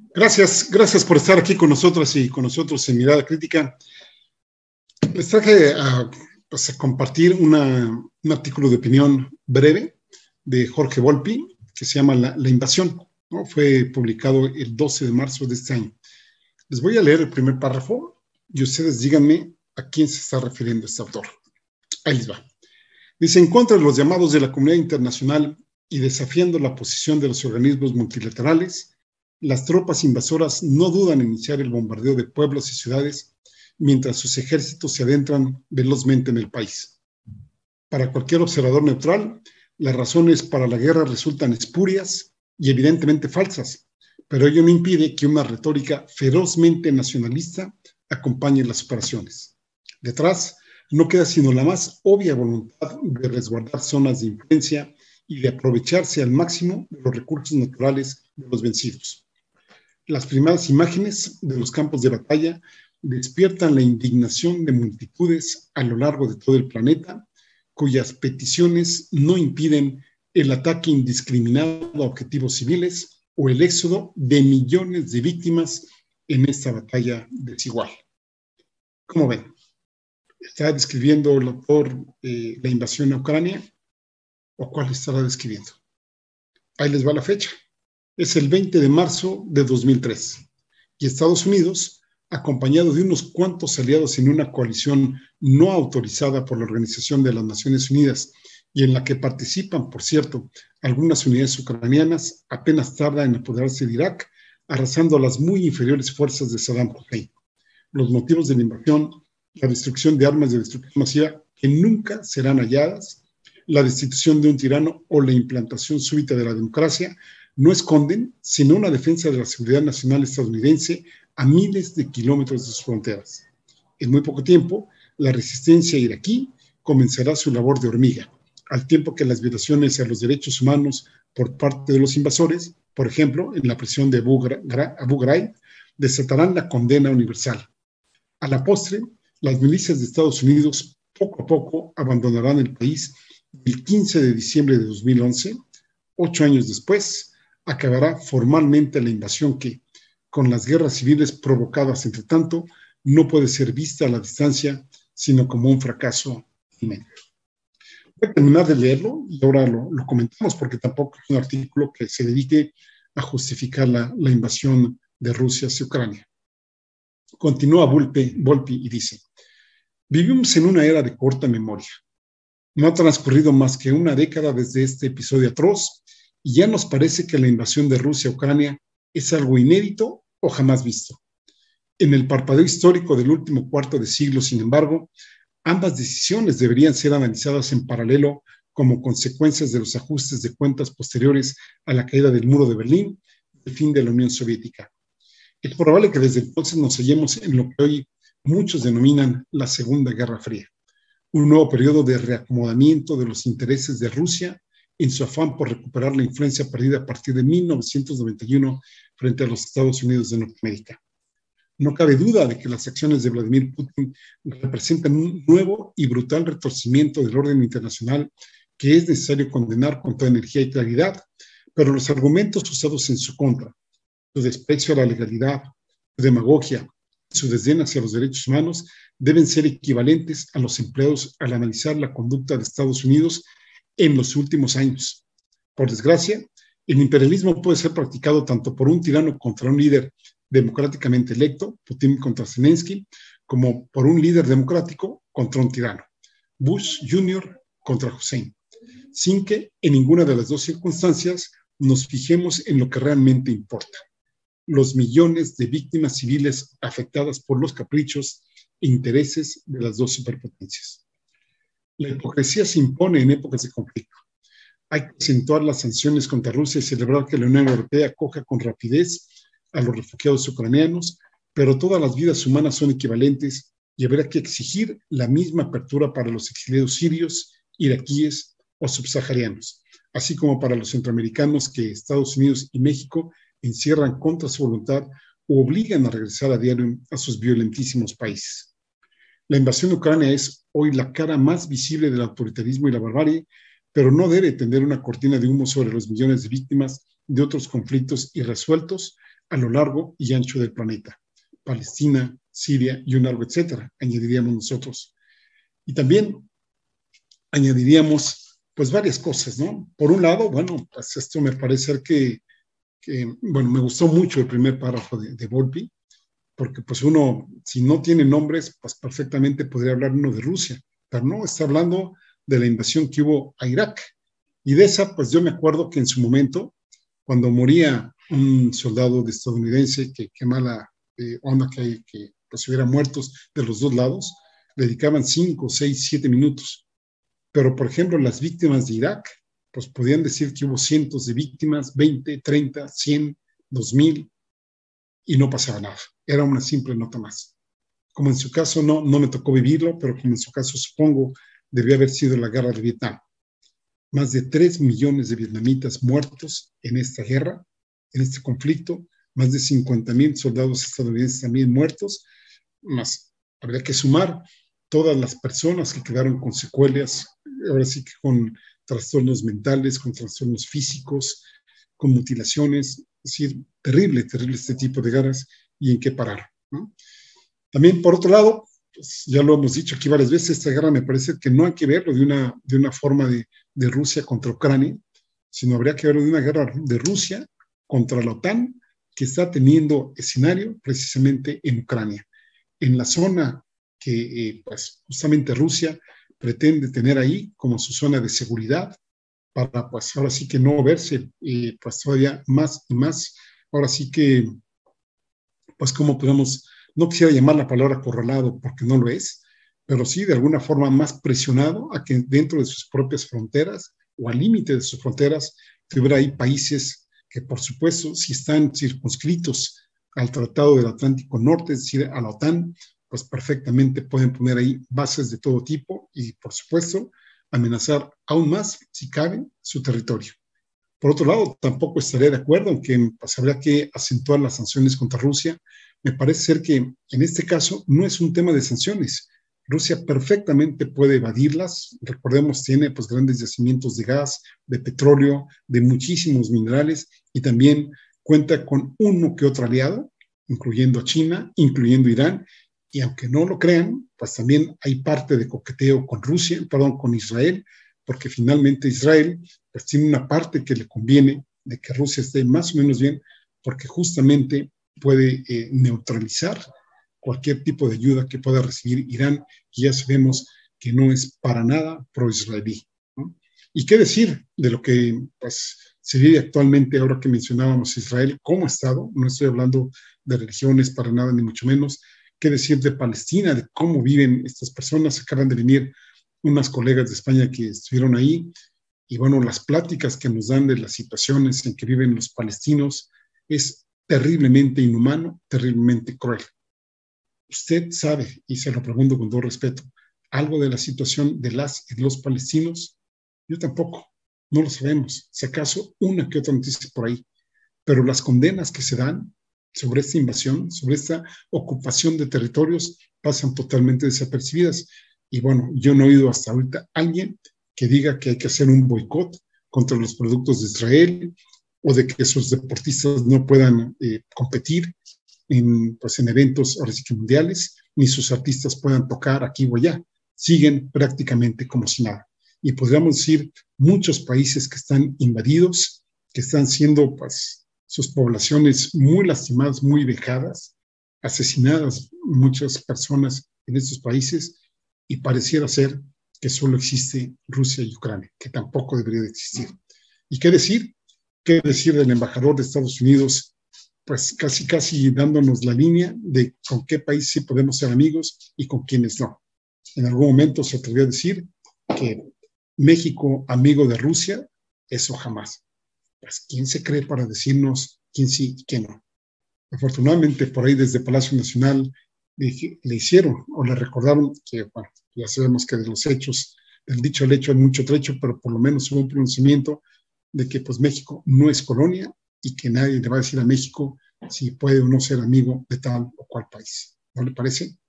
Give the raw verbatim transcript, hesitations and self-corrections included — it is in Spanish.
Gracias, gracias por estar aquí con nosotros y con nosotros en Mirada Crítica. Les traje a, pues, a compartir una, un artículo de opinión breve de Jorge Volpi que se llama La, la invasión, ¿no? Fue publicado el doce de marzo de este año. Les voy a leer el primer párrafo y ustedes díganme a quién se está refiriendo este autor. Ahí les va. Dice: en contra de los llamados de la comunidad internacional y desafiando la posición de los organismos multilaterales, las tropas invasoras no dudan en iniciar el bombardeo de pueblos y ciudades mientras sus ejércitos se adentran velozmente en el país. Para cualquier observador neutral, las razones para la guerra resultan espurias y evidentemente falsas, pero ello no impide que una retórica ferozmente nacionalista acompañe las operaciones. Detrás no queda sino la más obvia voluntad de resguardar zonas de influencia y de aprovecharse al máximo de los recursos naturales de los vencidos. Las primeras imágenes de los campos de batalla despiertan la indignación de multitudes a lo largo de todo el planeta, cuyas peticiones no impiden el ataque indiscriminado a objetivos civiles o el éxodo de millones de víctimas en esta batalla desigual. ¿Cómo ven? ¿Está describiendo el autor eh, la invasión a Ucrania? ¿O cuál estará describiendo? Ahí les va la fecha. Es el veinte de marzo de dos mil tres. Y Estados Unidos, acompañado de unos cuantos aliados en una coalición no autorizada por la Organización de las Naciones Unidas y en la que participan, por cierto, algunas unidades ucranianas, apenas tarda en apoderarse de Irak, arrasando a las muy inferiores fuerzas de Saddam Hussein. Los motivos de la invasión: la destrucción de armas de destrucción masiva que nunca serán halladas, la destitución de un tirano o la implantación súbita de la democracia, no esconden sino una defensa de la seguridad nacional estadounidense a miles de kilómetros de sus fronteras. En muy poco tiempo, la resistencia iraquí comenzará su labor de hormiga, al tiempo que las violaciones a los derechos humanos por parte de los invasores, por ejemplo, en la prisión de Abu Ghraib, desatarán la condena universal. A la postre, las milicias de Estados Unidos poco a poco abandonarán el país y el quince de diciembre de dos mil once, ocho años después, acabará formalmente la invasión que, con las guerras civiles provocadas entre tanto, no puede ser vista a la distancia, sino como un fracaso inmenso. Voy a terminar de leerlo y ahora lo, lo comentamos, porque tampoco es un artículo que se dedique a justificar la, la invasión de Rusia hacia Ucrania. Continúa Volpi, Volpi y dice: vivimos en una era de corta memoria. No ha transcurrido más que una década desde este episodio atroz y ya nos parece que la invasión de Rusia a Ucrania es algo inédito o jamás visto. En el parpadeo histórico del último cuarto de siglo, sin embargo, ambas decisiones deberían ser analizadas en paralelo como consecuencias de los ajustes de cuentas posteriores a la caída del muro de Berlín y el fin de la Unión Soviética. Es probable que desde entonces nos hallemos en lo que hoy muchos denominan la Segunda Guerra Fría, un nuevo periodo de reacomodamiento de los intereses de Rusia en su afán por recuperar la influencia perdida a partir de mil novecientos noventa y uno frente a los Estados Unidos de Norteamérica. No cabe duda de que las acciones de Vladimir Putin representan un nuevo y brutal retorcimiento del orden internacional que es necesario condenar con toda energía y claridad, pero los argumentos usados en su contra, su desprecio a la legalidad, su demagogia, su desdén hacia los derechos humanos, deben ser equivalentes a los empleados al analizar la conducta de Estados Unidos en los últimos años. Por desgracia, el imperialismo puede ser practicado tanto por un tirano contra un líder democráticamente electo, Putin contra Zelensky, como por un líder democrático contra un tirano, Bush junior contra Hussein, sin que en ninguna de las dos circunstancias nos fijemos en lo que realmente importa: los millones de víctimas civiles afectadas por los caprichos e intereses de las dos superpotencias. La hipocresía se impone en épocas de conflicto. Hay que acentuar las sanciones contra Rusia y celebrar que la Unión Europea acoja con rapidez a los refugiados ucranianos, pero todas las vidas humanas son equivalentes y habrá que exigir la misma apertura para los exiliados sirios, iraquíes o subsaharianos, así como para los centroamericanos que Estados Unidos y México encierran contra su voluntad o obligan a regresar a diario a sus violentísimos países. La invasión de Ucrania es hoy la cara más visible del autoritarismo y la barbarie, pero no debe tender una cortina de humo sobre los millones de víctimas de otros conflictos irresueltos, a lo largo y ancho del planeta. Palestina, Siria y un largo etcétera, añadiríamos nosotros. Y también añadiríamos pues varias cosas, ¿no? Por un lado, bueno, pues esto me parece ser que, que bueno, me gustó mucho el primer párrafo de, de Volpi, porque pues uno, si no tiene nombres, pues perfectamente podría hablar uno de Rusia, pero no, está hablando de la invasión que hubo a Irak. Y de esa, pues yo me acuerdo que en su momento, cuando moría un soldado de estadounidense, que qué mala eh, onda que hay, que pues hubiera muertos de los dos lados, le dedicaban cinco, seis, siete minutos. Pero, por ejemplo, las víctimas de Irak, pues podían decir que hubo cientos de víctimas, veinte, treinta, cien, dos mil, y no pasaba nada. Era una simple nota más. Como en su caso no, no me tocó vivirlo, pero como en su caso supongo debió haber sido la guerra de Vietnam. Más de tres millones de vietnamitas muertos en esta guerra, en este conflicto, más de cincuenta mil soldados estadounidenses también muertos, más habría que sumar todas las personas que quedaron con secuelas, ahora sí que con trastornos mentales, con trastornos físicos, con mutilaciones, es decir, terrible, terrible este tipo de guerras y en qué parar, ¿no? También, por otro lado, pues ya lo hemos dicho aquí varias veces, esta guerra me parece que no hay que verlo de una, de una forma de, de Rusia contra Ucrania, sino habría que verlo de una guerra de Rusia contra la OTAN, que está teniendo escenario precisamente en Ucrania, en la zona que eh, pues justamente Rusia pretende tener ahí como su zona de seguridad, para pues ahora sí que no verse eh, pues todavía más y más, ahora sí que pues como podemos, no quisiera llamar la palabra acorralado porque no lo es, pero sí de alguna forma más presionado a que dentro de sus propias fronteras o al límite de sus fronteras tuviera ahí países que por supuesto si están circunscritos al Tratado del Atlántico Norte, es decir, a la OTAN, pues perfectamente pueden poner ahí bases de todo tipo y por supuesto amenazar aún más, si cabe, su territorio. Por otro lado, tampoco estaría de acuerdo en que pues, habría que acentuar las sanciones contra Rusia. Me parece ser que en este caso no es un tema de sanciones. Rusia perfectamente puede evadirlas. Recordemos, tiene pues, grandes yacimientos de gas, de petróleo, de muchísimos minerales y también cuenta con uno que otro aliado, incluyendo a China, incluyendo Irán. Y aunque no lo crean, pues también hay parte de coqueteo con Rusia, perdón, con Israel, porque finalmente Israel pues tiene una parte que le conviene de que Rusia esté más o menos bien, porque justamente puede eh, neutralizar cualquier tipo de ayuda que pueda recibir Irán, y ya sabemos que no es para nada pro-israelí, ¿no? ¿Y qué decir de lo que pues, se vive actualmente ahora que mencionábamos Israel como Estado? No estoy hablando de religiones para nada, ni mucho menos. ¿Qué decir de Palestina, de cómo viven estas personas? Acaban de venir unas colegas de España que estuvieron ahí, y bueno, las pláticas que nos dan de las situaciones en que viven los palestinos es terriblemente inhumano, terriblemente cruel. Usted sabe, y se lo pregunto con todo respeto, algo de la situación de las y los palestinos. Yo tampoco, no lo sabemos, si acaso una que otra noticia por ahí, pero las condenas que se dan sobre esta invasión, sobre esta ocupación de territorios, pasan totalmente desapercibidas. Y bueno, yo no he oído hasta ahorita a alguien que diga que hay que hacer un boicot contra los productos de Israel o de que sus deportistas no puedan eh, competir en, pues, en eventos ahora sí que mundiales, ni sus artistas puedan tocar aquí o allá. Siguen prácticamente como si nada. Y podríamos decir muchos países que están invadidos, que están siendo pues, sus poblaciones muy lastimadas, muy vejadas, asesinadas muchas personas en estos países, y pareciera ser que solo existe Rusia y Ucrania, que tampoco debería de existir. ¿Y qué decir? ¿Qué decir del embajador de Estados Unidos? Pues casi, casi dándonos la línea de con qué país sí podemos ser amigos y con quiénes no. En algún momento se atrevió a decir que México, amigo de Rusia, eso jamás. Pues, ¿quién se cree para decirnos quién sí y quién no? Afortunadamente, por ahí desde Palacio Nacional le, le hicieron o le recordaron que, bueno, ya sabemos que de los hechos, del dicho al hecho hay mucho trecho, pero por lo menos hubo un pronunciamiento de que pues México no es colonia y que nadie le va a decir a México si puede o no ser amigo de tal o cual país. ¿No le parece?